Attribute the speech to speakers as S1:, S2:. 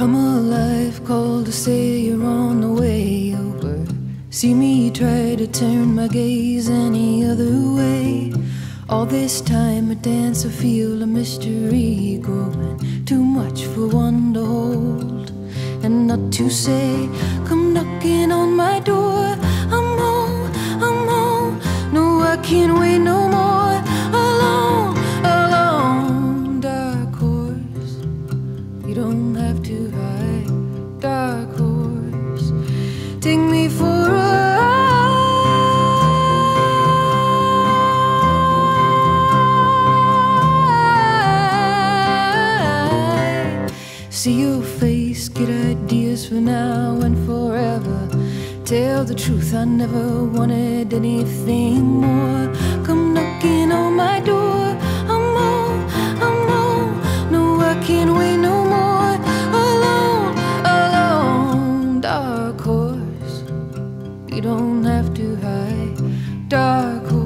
S1: Come alive, call to say you're on the way over. See me try to turn my gaze any other way. All this time I dance, I feel a mystery growing, too much for one to hold and not to say. Come knocking on my door, I'm home, I'm home. No, I can't wait no more. Alone, alone. Dark horse, you don't have to hide. Dark horse, take me for a ride. See your face, get ideas for now and forever. Tell the truth, I never wanted anything more. Come knocking on my door, I'm home, I'm home. No, I can't wait no more. Alone, alone. Dark horse, you don't have to hide. Dark horse.